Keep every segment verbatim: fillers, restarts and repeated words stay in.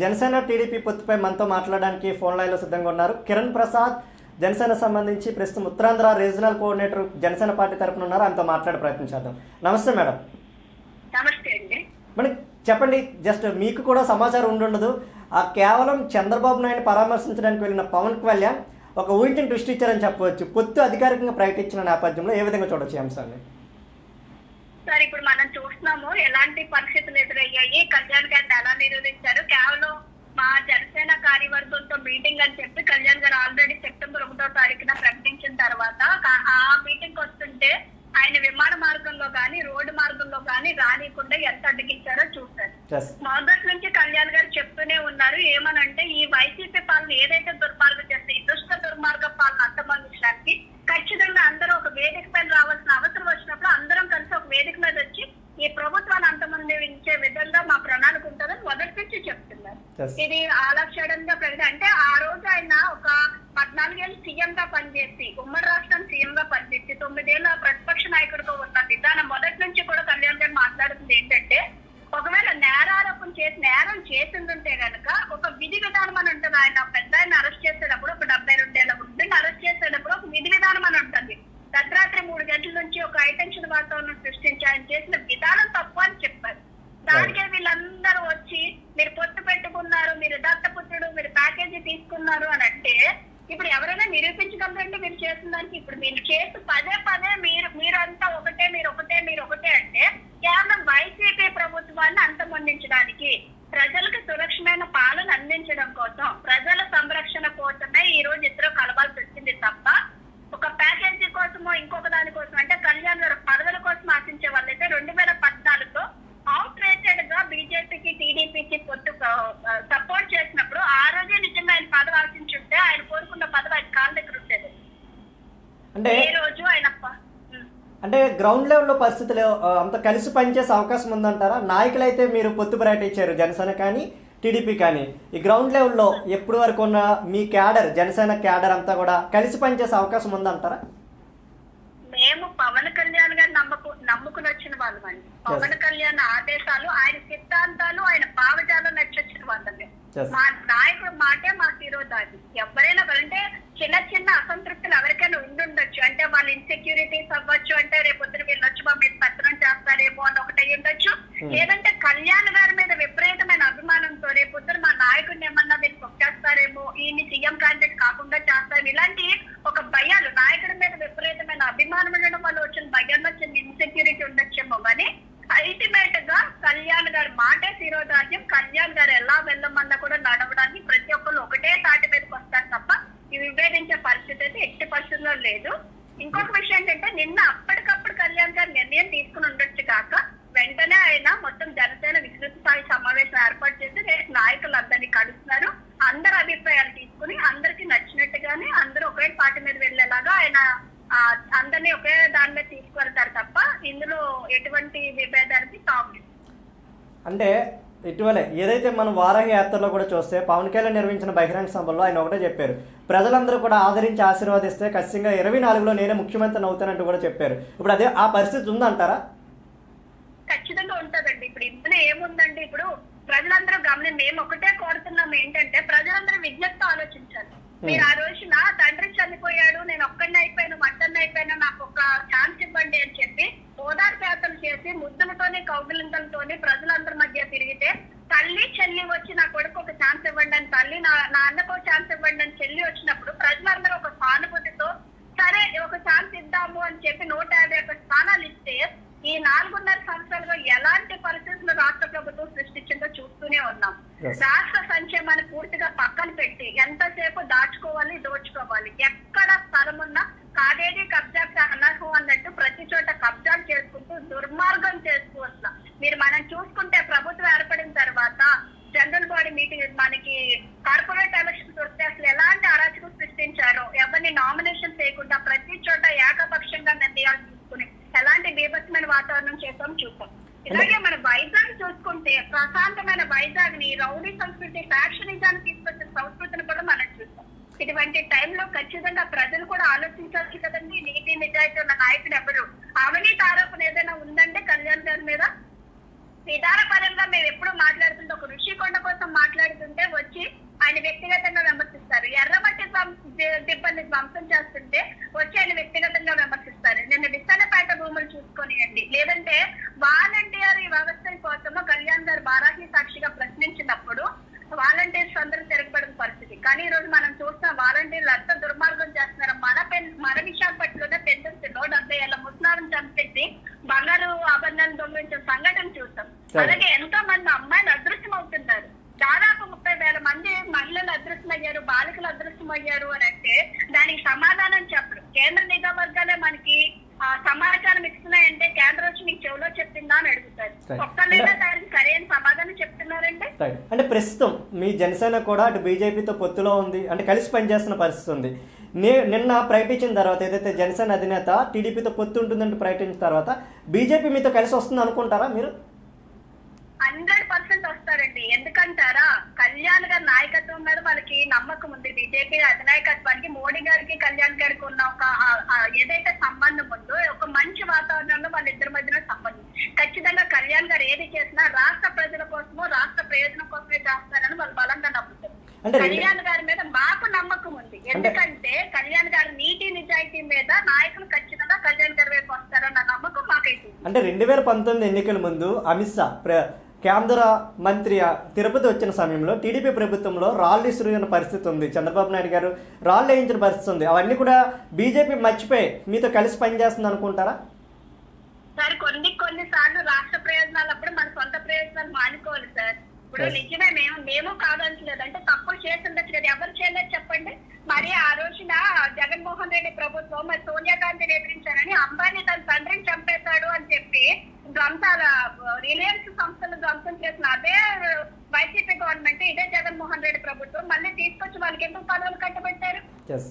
Janasena TDP పొత్తుపై మనతో మాట్లాడడానికి phone లైన్లో సిద్ధంగా ఉన్నారు కిరణ్ ప్రసాద్. జనసేన సంబంధించి ప్రస్తుతం Uttarandhra regional coordinator Janasena party తరఫున ఉన్నారు. ఆయనతో మాట్లాడే ప్రయత్నం చేద్దాం. నమస్తే మేడం. నమస్తే అండి. మేడం చెప్పండి, జస్ట్ మీకు కూడా సమాచారం ఉండుండదు. ఆ కేవలం చంద్రబాబు నాయుడు పరామర్శించడానికి వెళ్ళిన పవన్ కళ్యాణ్ ఒక ఊహించిన దృష్టి ఇచ్చారని చెప్పవచ్చు. పొత్తు అధికారికంగా ప్రకటించిన నేపథ్యంలో ఏ విధంగా చూడొచ్చు ఈ అంశాన్ని? సార్, ఇప్పుడు మనం చూస్తున్నాము ఎలాంటి పరిస్థితులు ఎదురయ్యాయి, కళ్యాణ్ గారిని ఎలా నిరోధించారు. కేవలం మా జనసేన కార్యవర్గంతో మీటింగ్ అని చెప్పి కళ్యాణ్ గారు ఆల్రెడీ సెప్టెంబర్ ఒకటో తారీఖున ప్రకటించిన తర్వాత ఆ మీటింగ్ వస్తుంటే ఆయన విమాన మార్గంలో గాని రోడ్డు మార్గంలో గాని రానికుండా ఎంత అడ్డగించారో చూస్తారు. మొదటి నుంచి కళ్యాణ్ గారు చెప్తూనే ఉన్నారు. ఏమనంటే ఈ వైసీపీ పాలన ఏదైతే దుర్మార్గం చేస్తే ఈ దుష్ట దుర్మార్గ పాలన అంతమందించడానికి ఖచ్చితంగా అందరూ ఒక వేదిక పైన రావాల్సిన అవసరం వచ్చినప్పుడు అందరం కలిసి ఒక వేదిక మీద వచ్చి ఈ ప్రభుత్వాన్ని అంతమందించే విధంగా మా ప్రణాళిక ఉంటుందని మొదటి నుంచి చెప్తున్నారు. ఇది ఆలక్ష్యంగా ప్రజలు అంటే ఆ రోజు ఆయన ఒక పద్నాలుగేళ్ళు సీఎం గా పనిచేసి ఉమ్మడి రాష్ట్రం సీఎం గా పనిచేసి తొమ్మిదేళ్ల ప్రతిపక్ష నాయకుడిగా ఉన్న విధానం మొదటి నుంచి కూడా కళ్యాణ్ గారు మాట్లాడుతుంది ఏంటంటే, ఒకవేళ నేరారోపణ చేసి నేరం చేసిందంటే గనక ఒక విధి విధానం అని ఉంటుంది. ఆయన పెద్ద ఆయన అరెస్ట్ చేసేటప్పుడు ఒక డెబ్బై రెండేళ్ల వృద్ధుని అరెస్ట్ చేసేటప్పుడు ఒక విధి విధానం అని ఉంటుంది. అర్ధరాత్రి మూడు గంటల నుంచి ఒక హైటెన్షన్ వాతావరణం సృష్టించి ఆయన చేసిన విధానం తప్పు అని చెప్పారు. దానికే వీళ్ళందరూ వచ్చి మీరు పొత్తు పెట్టుకున్నారు, మీరు దత్తపుత్రుడు, మీరు ప్యాకేజీ తీసుకున్నారు అని అంటే ఇప్పుడు ఎవరైనా నిరూపించగలరంటే మీరు చేసిన దానికి ఇప్పుడు మీరు చేస్తూ పదే పదే మీరు మీరంతా ఒకటే మీరు ఒకటే మీరు ఒకటే అంటే కేవలం వైసీపీ ప్రభుత్వాన్ని అంతమొందించడానికి, ప్రజలకు సురక్షమైన పాలన అందించడం కోసం, ప్రజల సంరక్షణ కోసమే ఈ రోజు ఇద్దరు కలవాల్సి వచ్చింది తప్ప ఒక ప్యాకేజీ కోసమో ఇంకొక దాని కోసం అంటే కళ్యాణ్ గారు పదవుల కోసం ఆశించే వాళ్ళైతే రెండు వేల పద్నాలుగులో అవుట్ రేటెడ్ గా బీజేపీకి టీడీపీకి పొత్తు సపోర్ట్ చేసినప్పుడు ఆ రోజే నిజంగా ఆయన పదవి ఆశించుంటే ఆయన కోరుకున్న పదవి ఆయన కాళ్ళ దగ్గర ఉండేది. అంటే ఈ రోజు ఆయన అంటే గ్రౌండ్ లెవెల్లో పరిస్థితులు అంత కలిసి పనిచేసే అవకాశం ఉందంటారా? నాయకులు అయితే మీరు పొత్తు ప్రకటించారు జనసేన కానీ టీడీపీ కానీ, ఈ గ్రౌండ్ లెవెల్లో ఎప్పటి వరకు ఉన్న మీ క్యాడర్ జనసేన క్యాడర్ అంతా కూడా కలిసి పనిచేసే అవకాశం ఉందంటారా? మేము పవన్ కళ్యాణ్ గారు నమ్మకు నమ్ముకుని వచ్చిన వాళ్ళం అండి. పవన్ కళ్యాణ్ ఆదేశాలు, ఆయన సిద్ధాంతాలు, ఆయన భావజాలం నచ్చొచ్చిన వాళ్ళమే. మా నాయకుడు మాటే మా శిరోధాది. ఎవరైనా అంటే చిన్న చిన్న అసంతృప్తులు ఎవరికైనా ఉండుండొచ్చు, అంటే వాళ్ళ ఇన్సెక్యూరిటీస్ అవ్వచ్చు, అంటే రేపొద్దున వీళ్ళు వచ్చి మా మీద పత్రం చేస్తారేమో అని ఒకటి అయ్యి ఉండొచ్చు. లేదంటే కళ్యాణ్ గారి మీద విపరీతమైన అభిమానంతో రేపొద్దున మా నాయకుడిని ఏమన్నా మీరు కొట్టేస్తారేమో, ఈయన్ని సీఎం క్యాండిడేట్ కాకుండా చేస్తారు, ఇలాంటి ఒక భయాలు, నాయకుడి మీద విపరీతమైన అభిమానం ఉండడం వల్ల వచ్చిన భయంలో చిన్న ఇన్సెక్యూరిటీ ఉండొచ్చేమో. కానీ అల్టిమేట్ గా కళ్యాణ్ గారి మాటే శిరోధార్యం. కళ్యాణ్ గారు ఎలా వెళ్ళమన్నా కూడా నడవడానికి ప్రతి ఒక్కరు ఒకటే తాటి మీదకి వస్తారు తప్ప విభేదించే పరిస్థితి అయితే ఎట్టి పరిస్థితుల్లో లేదు. ఇంకొక విషయం ఏంటంటే నిన్న అప్పటికప్పుడు కళ్యాణ్ గారు నిర్ణయం తీసుకుని ఉండొచ్చు కాక వెంటనే ఆయన మొత్తం జనసేన విస్తృత స్థాయి సమావేశం ఏర్పాటు చేసి రేపు నాయకులందరినీ కలుస్తున్నారు. అందరి అభిప్రాయాలు తీసుకుని అందరికి నచ్చినట్టుగానే అందరూ ఒకే పార్టీ మీద వెళ్లేలాగా ఆయన అందరినీ ఒకే దాని మీద తీసుకువెళ్తారు తప్ప ఇందులో ఎటువంటి విభేదానికి తావు. అంటే ఇటీవలే ఏదైతే మనం వారాహి యాత్రలో కూడా చూస్తే పవన్ కళ్యాణ్ నిర్వహించిన బహిరంగ సభలో ఆయన ఒకటే చెప్పారు, ప్రజలందరూ కూడా ఆదరించి ఆశీర్వాదిస్తే ఖచ్చితంగా ఇరవై నాలుగులో నేనే ముఖ్యమంత్రి అవుతానంటూ కూడా చెప్పారు. ఇప్పుడు అదే ఆ పరిస్థితి ఉందంటారా? ఖచ్చితంగా ఉంటదండి. ఇప్పుడు ఇందులో ఏముందండి, ఇప్పుడు ప్రజలందరూ గమని మేము ఒకటే కోరుతున్నాం ఏంటంటే ప్రజలందరూ విజ్ఞప్తి ఆలోచించాలి. మీరు ఆ రోజున తండ్రి చనిపోయాడు, నేను ఒక్కడిని అయిపోయాను, మట్టన్ని అయిపోయాను, నాకు ఒక ఛాన్స్ ఇవ్వండి అని చెప్పి ఓదార్పు యాత్రలు చేసి ముద్దులతోని కౌగిలింతలతోని ప్రజలందరి మధ్య తిరిగితే తల్లి చెల్లి వచ్చి నా కొడుకు ఒక ఛాన్స్ ఇవ్వండి అని, తల్లి నా నా అన్నకు ఒక ఛాన్స్ ఇవ్వండి అని చెల్లి వచ్చినప్పుడు ప్రజలందరూ ఒక సానుభూతితో సరే ఒక ఛాన్స్ ఇద్దాము అని చెప్పి నూట యాభై ఒక్క స్థానాలు ఇస్తే ఈ నాలుగున్నర సంవత్సరాలుగా ఎలాంటి పరిస్థితులు రాష్ట్ర ప్రభుత్వం సృష్టించిందో చూస్తూనే ఉన్నాం. రాష్ట్ర సంక్షేమాన్ని పూర్తిగా పక్కన పెట్టి ఎంతసేపు దాచుకోవాలి దోచుకోవాలి, ఎక్కడ స్థలం ఉన్నా కాదేది కబ్జా అనర్హం అన్నట్టు ప్రతి చోట కబ్జాలు చేసుకుంటూ దుర్మార్గం చేస్తూ వస్తున్నాం. మీరు మనం చూసుకుంటే ప్రభుత్వం ఏర్పడిన తర్వాత జనరల్ బాడీ మీటింగ్ మనకి కార్పొరేట్ ఎలక్షన్స్ వస్తే అసలు ఎలాంటి అరాచకం సృష్టించారో, ఎవరిని నామినేషన్ చేయకుండా ప్రతి చోట ఏకపక్షంగా నిర్ణయాలు తీసుకుని ఎలాంటి బీభత్సమైన వాతావరణం చేసాం చూసాం. ఇలాగే మన వైజాగ్ చూసుకుంటే ప్రశాంతమైన వైజాగ్ ని రౌడీ సంస్కృతి ఫ్యాక్షనిజాన్ని తీసుకొచ్చిన సంస్కృతిని కూడా మనం చూస్తాం. ఇటువంటి టైంలో ఖచ్చితంగా ప్రజలు కూడా ఆలోచించాలి కదండి. నీతి నిజాయితీ ఉన్న నాయకుడు ఎవరు? అవినీతి ఆరోపణ ఏదైనా ఉందంటే కళ్యాణ్ గారి మీద విధానపరంగా మేము ఎప్పుడు మాట్లాడుతుంటే ఒక ఋషికొండ కోసం మాట్లాడుతుంటే వచ్చి ఆయన వ్యక్తిగతంగా విమర్శిస్తారు. ఎర్రమట్టి దిబ్బని ధ్వంసం చేస్తుంటే వచ్చి ఆయన వ్యక్తిగతంగా విమర్శిస్తారు. నిన్న విశాఖపేట భూములు చూసుకొనియండి, లేదంటే వాలంటీర్ ఈ వ్యవస్థ కోసము కళ్యాణ్ గారు బారాహి సాక్షిగా ప్రశ్నించినప్పుడు వాలంటీర్స్ అందరూ తిరగబడిన పరిస్థితి. కానీ ఈ రోజు మనం చూసిన వాలంటీర్లు అంతా దుర్మార్గం చేస్తున్నారు. మన పెన్ మన విశాఖపట్నంలోనే పెద్దలో డెబ్బై ఏళ్ళ ముస్లాలను చంపేసి బంగారు ఆభరణాలు దొంగిలించిన సంఘటన చూస్తాం. అలాగే ఎంతో మంది అమ్మాయిలు అదృశ్యం అవుతున్నారు. దాదాపు ముప్పై వేల మంది మహిళలు అదృశ్యమయ్యారు, బాలికలు అదృశ్యమయ్యారు అని అంటే దానికి సమాధానం చెప్పరు. కేంద్ర నిఘా వర్గాలే మనకి ఆ సమాచారం ఇస్తున్నాయంటే కేంద్రం వచ్చి మీకు చెవులో చెప్పిందా అని అడుగుతారు. ఒక్కళ్ళైనా దానికి సరైన సమాధానం చెప్తున్నారండి. అంటే ప్రస్తుతం మీ జనసేన కూడా అటు బీజేపీతో పొత్తులో ఉంది, అంటే కలిసి పనిచేస్తున్న పరిస్థితి ఉంది. నే నిన్న ప్రకటించిన తర్వాత ఏదైతే జనసేన అధినేత టీడీపీతో పొత్తు ఉంటుందంటే ప్రకటించిన తర్వాత బీజేపీ మీతో కలిసి వస్తుంది అనుకుంటారా మీరు? హండ్రెడ్ పర్సెంట్ వస్తారండి. ఎందుకంటారా, కళ్యాణ్ గారి నాయకత్వం మీద వాళ్ళకి నమ్మకం ఉంది. బీజేపీ అధినాయకత్వానికి మోడీ గారికి కళ్యాణ్ గారికి ఉన్న ఒక ఏదైతే సంబంధం ఉందో ఒక మంచి వాతావరణంలో వాళ్ళ ఇద్దరి మధ్యన సంబంధం. ఖచ్చితంగా కళ్యాణ్ గారు ఏది చేసినా రాష్ట్ర ప్రజల కోసమో రాష్ట్ర ప్రయోజనం కోసమే చేస్తారని వాళ్ళు బలంగా నమ్ముతారు. కళ్యాణ్ గారి మీద మాకు నమ్మకం ఉంది. ఎందుకంటే కళ్యాణ్ గారి నీతి నిజాయితీ మీద నాయకులు ఖచ్చితంగా కళ్యాణ్ గారి వైపు వస్తారన్న నమ్మకం మాకైతే. అంటే రెండు వేల పంతొమ్మిది ఎన్నికల ముందు అమిత్ షా కేంద్ర మంత్రి తిరుపతి వచ్చిన సమయంలో టీడీపీ ప్రభుత్వంలో రాళ్ళు ఇసురున్న పరిస్థితి ఉంది. చంద్రబాబు నాయుడు గారు రాళ్ళు వేయించిన పరిస్థితి ఉంది. అవన్నీ కూడా బీజేపీ మర్చిపోయి మీతో కలిసి పనిచేస్తుంది అనుకుంటారా? సార్ కొన్ని కొన్ని సార్లు రాష్ట్ర ప్రయోజనాలు అప్పుడు మన సొంత ప్రయోజనాలు మానుకోవాలి సార్. ఇప్పుడు నిజమే మేము మేము కాదనట్లేదు, అంటే తప్పులు చేస్తుండొచ్చు కదా, ఎవరు చేయలేదు చెప్పండి. మరి ఆ రోజున జగన్మోహన్ రెడ్డి ప్రభుత్వం మరి సోనియా గాంధీని ఎదిరించారని అంబానీ తన తండ్రిని చంపేశాడు అని చెప్పి ధ్వంసాల రిలయన్స్ సంస్థలు ధ్వంసం చేసిన అదే వైసీపీ గవర్నమెంట్, ఇదే జగన్మోహన్ రెడ్డి ప్రభుత్వం మళ్ళీ తీసుకొచ్చి వాళ్ళకి ఎందుకు పదవులు కట్టబెట్టారు?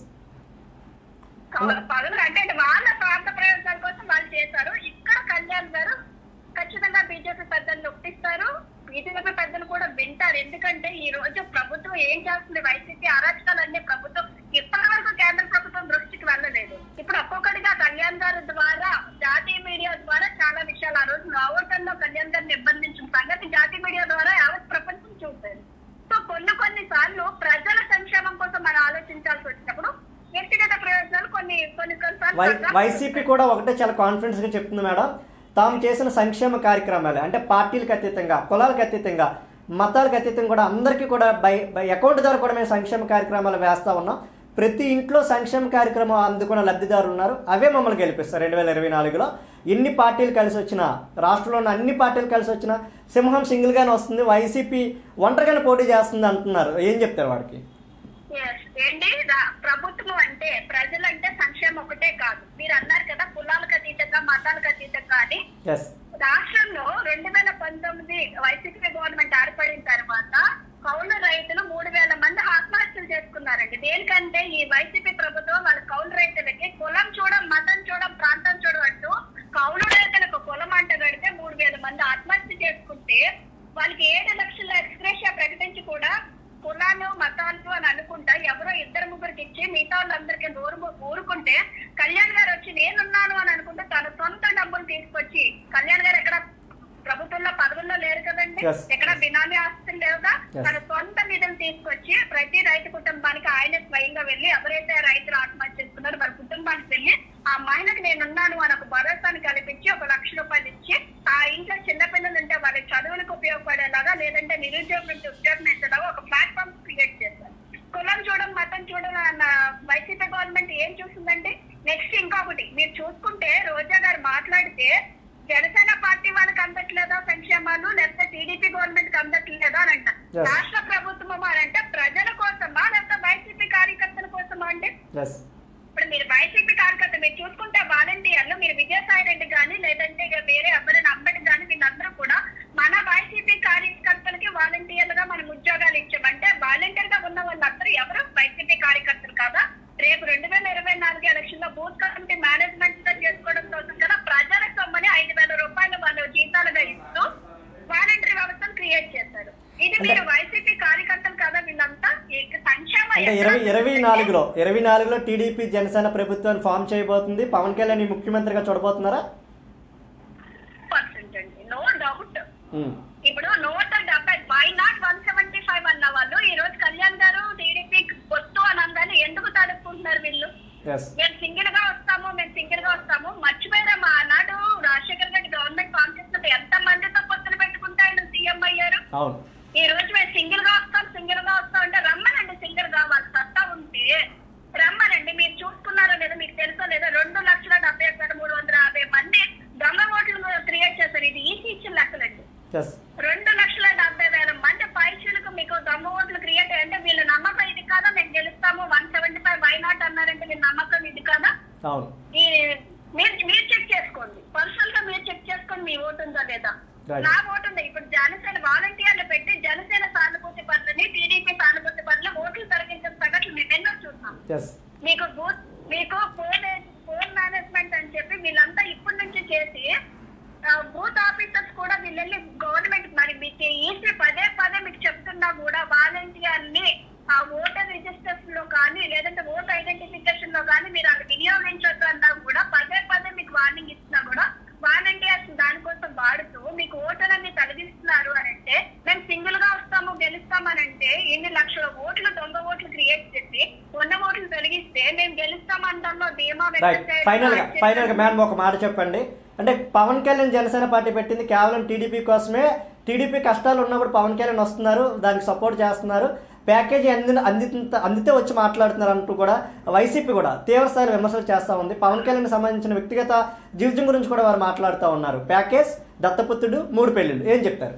పదవులు అంటే వాళ్ళ స్వార్థ ప్రయోజనాల కోసం వాళ్ళు చేశారు. ఇక్కడ కళ్యాణ్ గారు ఖచ్చితంగా బీజేపీ పెద్దలు నొప్పిస్తారు, బీజేపీ పెద్దలు కూడా వింటారు. ఎందుకంటే ఈ రోజు ప్రభుత్వం ఏం చేస్తుంది, వైసీపీ అరాచకాలన్నీ ప్రభుత్వం ఇప్పటి వరకు కేంద్ర ప్రభుత్వం దృష్టికి వెళ్ళలేదు. ఇప్పుడు ఒక్కొక్కటిగా కళ్యాణ్ గారి ద్వారా జాతీయ మీడియా ద్వారా చాలా విషయాలు, ఆ రోజు నోవోటల్లో కళ్యాణ్ గారిని నిర్బంధించిన సంగతి జాతీయ మీడియా ద్వారా యావత్ ప్రపంచం చూశారు. సో కొన్ని కొన్ని సార్లు ప్రజల సంక్షేమం కోసం మనం ఆలోచించాల్సి వచ్చినప్పుడు వ్యక్తిగత ప్రయోజనాలు కొన్ని కొన్ని కొన్నిసార్లు వైసీపీ కూడా ఒకటే చాలా కాన్ఫిడెన్స్ గా చెప్తుంది మేడం, తాము చేసిన సంక్షేమ కార్యక్రమాలు అంటే పార్టీలకు అతీతంగా, కులాలకు అతీతంగా, మతాలకు అతీతంగా కూడా అందరికీ కూడా బై బై అకౌంట్ ద్వారా కూడా మేము సంక్షేమ కార్యక్రమాలు వేస్తూ ఉన్నాం. ప్రతి ఇంట్లో సంక్షేమ కార్యక్రమం అందుకున్న లబ్ధిదారులు ఉన్నారు, అవే మమ్మల్ని గెలిపిస్తారు. రెండు వేల ఇరవై నాలుగులో ఎన్ని పార్టీలు కలిసి వచ్చినా, రాష్ట్రంలో ఉన్న అన్ని పార్టీలు కలిసి వచ్చినా సింహం సింగిల్గానే వస్తుంది, వైసీపీ ఒంటరిగానే పోటీ చేస్తుంది అంటున్నారు. ఏం చెప్తారు వాడికి? ఏంటి ప్రభుత్వం అంటే ప్రజలంటే సంక్షేమం ఒకటే కాదు. మీరు అన్నారు కదా కులాలకు అతీతంగా మతాలకు అతీతంగా అని. రాష్ట్రంలో రెండు వేల పంతొమ్మిది వైసీపీ గవర్నమెంట్ ఏర్పడిన తర్వాత కౌలు రైతులు మూడు వేల మంది ఆత్మహత్యలు చేసుకున్నారండి. దేనికంటే ఈ వైసీపీ ప్రభుత్వం వాళ్ళ కౌలు రైతులకి కులం చూడం, మతం చూడం, ప్రాంతం చూడం అంటూ కౌలు రైతులకు కులం అంట కడితే మూడు వేల మంది ఆత్మహత్య చేసుకుంటే వాళ్ళకి ఏడు లక్షల ఎక్స్గ్రేషియా ప్రకటించి కూడా కులాలు మతాలు అని అనుకుంటా ఎవరో ఇద్దరు ముగ్గురికి ఇచ్చి మిగతా వాళ్ళందరికీ ఊరు ఊరుకుంటే కళ్యాణ్ గారు వచ్చి నేనున్నాను అని అనుకుంటే తన సొంత డబ్బులు తీసుకొచ్చి, కళ్యాణ్ గారు ఎక్కడ ప్రభుత్వంలో పదవుల్లో లేరు కదండి, ఎక్కడ బినామీ ఆస్తులు లేవుగా, తన సొంత నిధులు తీసుకొచ్చి ప్రతి రైతు కుటుంబానికి ఆయన స్వయంగా వెళ్లి ఎవరైతే రైతులు ఆత్మహత్య చేసుకున్నారో వారి కుటుంబానికి వెళ్లి ఆ మహిళకు నేనున్నాను అని ఒక భరోసాను కల్పించి ఒక లక్ష రూపాయలు ఇచ్చి ఆ ఇంట్లో చిన్నపిల్లలు ఉంటే వాళ్ళ చదువులకు ఉపయోగపడేలాగా, లేదంటే నిరుద్యోగం నుంచి ఉద్యోగం ఇచ్చేలాగా ఒక ప్లాట్ఫామ్ క్రియేట్ చేశారు. కులం చూడడం, మతం చూడడం అన్న వైసీపీ గవర్నమెంట్ ఏం చూస్తుందంటే నెక్స్ట్ ఇంకొకటి మీరు చూసుకుంటే రోజా గారు మాట్లాడితే జనసేన పార్టీ వాళ్ళకి అందట్లేదా సంక్షేమాలు, లేకపోతే టీడీపీ గవర్నమెంట్ కి అందట్లేదా అని అంట. రాష్ట్ర ప్రభుత్వం అని అంటే ప్రజల కోసమా లేకపోతే వైసీపీ కార్యకర్తల కోసమా అండి? ఇప్పుడు మీరు వైసీపీ కార్యకర్త మీరు చూసుకుంటే వాలంటీర్లు, మీరు విజయసాయి రెడ్డి కానీ లేదంటే ఇక వేరే ఎవరైనా అంబటి కానీ వీళ్ళందరూ కూడా మన వైసీపీ కార్యకర్తలకి వాలంటీర్లుగా మనం ఉద్యోగాలు ఇచ్చామంటే వాలంటీర్ గా ఉన్న వాళ్ళందరూ ఎవరు వైసీపీ కార్యకర్తలు కాదా? రేపు రెండు వేల ఇరవై నాలుగు ఎలక్షన్ లో బూత్ కమిటీ మేనేజ్మెంట్ గా చేసుకోవడం కోసం కదా ప్రజల సొమ్మని ఐదు వేల రూపాయలు వాళ్ళు జీతాలుగా ఇస్తూ వాలంటీర్ వ్యవస్థను క్రియేట్ చేశారు. ఇది మీరు వైసీపీ కార్యకర్తలు కదా వీళ్ళంతా సంక్షేమ ఇరవై ఇరవై నాలుగులో ఇరవై నాలుగులో టీడీపీ జనసేన ప్రభుత్వాన్ని ఫామ్ చేయబోతుంది. పవన్ కళ్యాణ్ ముఖ్యమంత్రిగా చూడబోతున్నారా? పర్సెంట్ అండి, నో డౌట్. ఇప్పుడు నూట డెబ్బై why not one seventy five అన్న వాళ్ళు ఈ రోజు కళ్యాణ్ గారు టీడీపీ వస్తూ అని అందాన్ని ఎందుకు తడుపుకుంటున్నారు వీళ్ళు? మేము సింగిల్ గా వస్తాము మేము సింగిల్ గా వస్తాము మర్చిపోయారా మా ఆనాడు రాజశేఖర్ గారి గవర్నమెంట్ ఫామ్ చేసినప్పుడు ఎంత మందితో పొత్తులు పెట్టుకుంటే ఆయన సీఎం అయ్యారు. ఈ రోజు మేము సింగిల్ గా వస్తాం సింగిల్ గా వస్తాం అంటే రమ్మనండి, సింగిల్ గా వాళ్ళ సత్తా ఉంటే రమ్మనండి. మీరు చూసుకున్నారో లేదా మీకు తెలుసో లేదా రెండు లక్షల డెబ్బై ఒక్క మూడు వందల యాభై మంది దొంగ ఓట్లు క్రియేట్ చేశారు. ఇది ఈసీ ఇచ్చిన లెక్కలండి. రెండు లక్షల డెబ్బై వేల మంది పైచీలకు మీకు దొంగ ఓట్లు క్రియేట్ అంటే వీళ్ళ నమ్మకం ఇది కాదా? మేము గెలుస్తాము one seventy five why not అన్నారంటే వీళ్ళ నమ్మకం ఇది కాదా? ఈ మీరు మీరు చెక్ చేసుకోండి, పర్సనల్ గా మీరు చెక్ చేసుకోండి మీ ఓటు ఉందా లేదా. నా ఓటు ఉంది. ఇప్పుడు జనసేన వాలంటీర్లు పెట్టి జనసేన సానుభూతి పనులని టీడీపీ సానుభూతి పనులు ఓట్లు తొలగించిన సగట్లు మేము ఎన్నో చూస్తాం. మీకు బూత్ మీకు ఫోన్ ఫోన్ మేనేజ్మెంట్ అని చెప్పి వీళ్ళంతా ఇప్పటి నుంచి చేసి బూత్ ఆఫీసర్స్ కూడా వీళ్ళెళ్ళి గవర్నమెంట్ మరి మీకు ఈసీ పదే పదే మీకు చెప్తున్నా కూడా వాలంటీర్ని ఆ ఓటర్ రిజిస్టర్స్ లో కానీ లేదంటే ఓటర్ ఐడెంటిఫికేషన్ లో కానీ మీరు అది వినియోగించొద్దు అన్నా కూడా పదే పదే మీకు వార్నింగ్ ఇస్తున్నా కూడా వాలంటీర్స్ దానికోసం వాడుతూ మీకు ఓటర్లన్నీ తొలగిస్తున్నారు అని అంటే మేము సింగిల్ గా వస్తాము గెలుస్తామని అంటే ఎన్ని లక్షల ఓట్లు దొంగ ఓట్లు క్రియేట్ చేసి ఉన్న ఓట్లు తొలగిస్తే మేము గెలుస్తామంటామో ధీమా ఫైనల్ గా ఫైనల్ గా మ్యామ్ ఒక మాట చెప్పండి. అంటే పవన్ కళ్యాణ్ జనసేన పార్టీ పెట్టింది కేవలం టీడీపీ కోసమే. టీడీపీ కష్టాలు ఉన్నప్పుడు పవన్ కళ్యాణ్ వస్తున్నారు, దానికి సపోర్ట్ చేస్తున్నారు, ప్యాకేజీ అంది అంది అందితే వచ్చి మాట్లాడుతున్నారు అంటూ కూడా వైసీపీ కూడా తీవ్రస్థాయిలో విమర్శలు చేస్తూ ఉంది. పవన్ కళ్యాణ్ సంబంధించిన వ్యక్తిగత జీవితం గురించి కూడా వారు మాట్లాడుతూ ఉన్నారు. ప్యాకేజ్, దత్తపుత్రుడు, మూడు పెళ్లిళ్ళు ఏం చెప్తారు?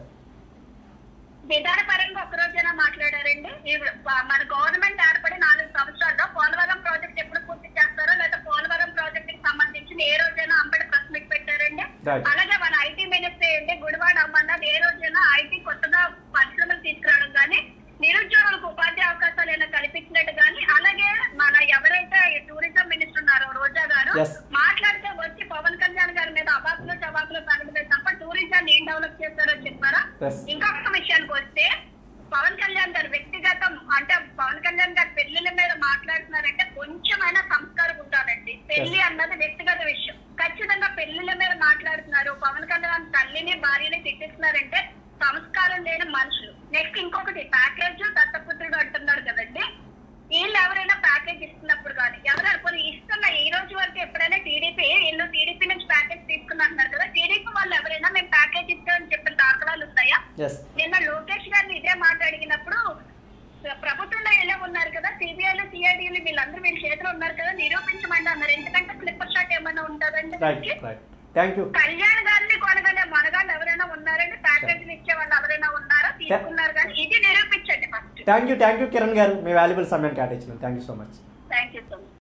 విధానపరంగా ఒక రోజైనా మాట్లాడారండి. మన గవర్నమెంట్ ఏర్పడి నాలుగు సంవత్సరాల్లో పోలవరం ప్రాజెక్ట్ ఎప్పుడు పూర్తి చేస్తారో లేదా పోలవరం ప్రాజెక్ట్ కి సంబంధించిన ఏ రోజైనా అంబడి ప్రెస్ మీట్ పెట్టారండి. అలాగే మన ఐటీ మినిస్టర్ ఏంటి గుడివాడ అమ్మన్నది ఏ రోజైనా ఐటీ కొత్తగా పరిశ్రమలు తీసుకురావడం కానీ నిరుద్యోగులకు ఉపాధి అవకాశాలు ఏమైనా కల్పించినట్టు కానీ అలాగే మన ఎవరైతే టూరిజం మినిస్టర్ ఉన్నారో రోజా గారు మాట్లాడితే వచ్చి పవన్ కళ్యాణ్ గారి మీద అవాకులు చవాకులు తగ్గలేదు తప్ప టూరిజాన్ని ఏం డెవలప్ చేస్తారో చెప్పారా? ఇంకొక విషయానికి వస్తే పవన్ కళ్యాణ్ గారు వ్యక్తిగతం అంటే పవన్ కళ్యాణ్ గారు పెళ్లిల మీద మాట్లాడుతున్నారంటే కొంచెమైనా సంస్కారం ఉండాలండి. పెళ్లి అన్నది వ్యక్తిగత విషయం. ఖచ్చితంగా పెళ్లిల మీద మాట్లాడుతున్నారు. పవన్ కళ్యాణ్ తల్లిని భార్యని తిట్టిస్తున్నారంటే సంస్కారం లేని మనుషులు. నెక్స్ట్ ఇంకొకటి ప్యాకేజ్ దత్తపుత్రుడు అంటున్నారు కదండి. వీళ్ళు ఎవరైనా ప్యాకేజ్ ఇస్తున్నప్పుడు కానీ ఎవరైనా కొన్ని ఇస్తున్న ఈ రోజు వరకు ఎప్పుడైనా టీడీపీ వీళ్ళు టీడీపీ నుంచి ప్యాకేజ్ తీసుకున్నారు కదా, టీడీపీ వాళ్ళు ఎవరైనా మేము ప్యాకేజ్ ఇస్తామని చెప్పిన దాఖలాలు ఉన్నాయా? నిన్న లోకేష్ గారిని ఇదే మాట్లాడినప్పుడు ప్రభుత్వంలో ఎలా ఉన్నారు కదా, సిబిఐలు సిఐడీలు వీళ్ళందరూ వీళ్ళ చేతిలో ఉన్నారు కదా నిరూపించమండి అన్నారు. ఎందుకంటే స్లిప్పర్ షాట్ ఏమైనా ఉంటుందండి. కళ్యాణ్ గారిని కొనగానే మనగాళ్ళు ఎవరైనా ఉన్నారండి? ప్యాకేజీలు ఇచ్చే వాళ్ళు ఎవరైనా ఉన్నారా? తీసుకున్నారు కానీ ఇది నిరూపించండి first. Thank you thank you Kiran గారు, మీ వాల్యుబుల్ సమయాన్ని కేటాయించినందుకు thank you so much. Thank you so much.